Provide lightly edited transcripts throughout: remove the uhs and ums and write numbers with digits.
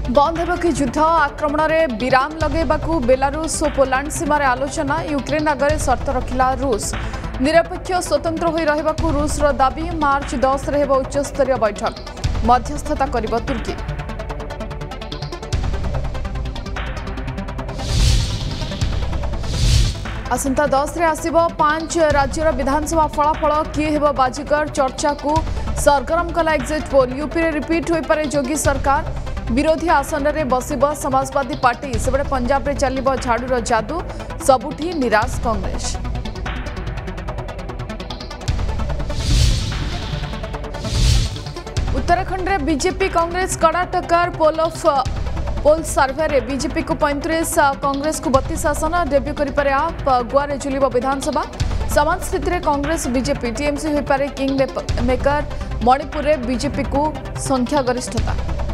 बंद होगा कि युद्ध आक्रमण में विराम लगेबाकू बेलारूस और पोलैंड सीमार आलोचना यूक्रेन आगे सर्त रखिला रूस निरपेक्ष स्वतंत्र होई रहिबाकू रूसर दाबी मार्च 10 रे हेबो उच्चस्तरीय बैठक मध्यस्थता करिबो तुर्की। आसंता 10 रे आसिबो 5 राज्यर विधानसभा फलाफल किए हेबो बाजीगर चर्चा को सरगरम कला एग्जिट पोल यूपी रे रिपीट होई पारे योगी सरकार विरोधी आसन रे बसिबो समाजवादी पार्टी सेबडे पंजाब रे चलिबो झाड़ूर जादू सबुठी निराश कांग्रेस। उत्तराखंड में बीजेपी कांग्रेस कड़ा टक्कर पोल सर्वे रे बीजेपी को 35 कांग्रेस को 32 आसन डेब्यू करिपारे आप गोवा रे झुलिबो विधानसभा समान स्थिति रे कांग्रेस बीजेपी टीएमसी होई पारे किंग मेकर मणिपुर रे बीजेपी को संख्या गरिष्ठता।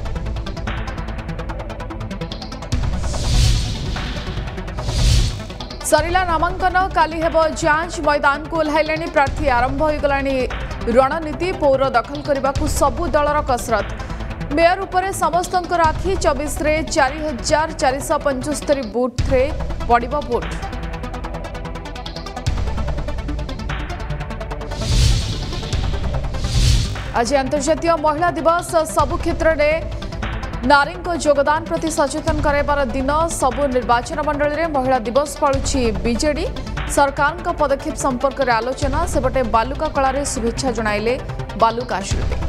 सरिला नामांकन काली हेबो जांच मैदान को ओह्लाइलेनी प्रार्थी आरंभ हो गलानी रणनीति पौर दखल करने को सबु दलर कसरत मेयर उपरे समस्तंकर आखि 24 रे 4475 बूथ रे पड़िबो भोट। आज अंतर्जातीय महिला दिवस सबु क्षेत्र में नारी योगदान प्रति सचेतन कराइबार दिन सबु निर्वाचन मंडल में महिला दिवस पालुछि बीजेडी सरकार पदक्षेप संपर्क में आलोचना सेपटे बालुका कला शुभेच्छा जणाइले बालुका शिल्पी।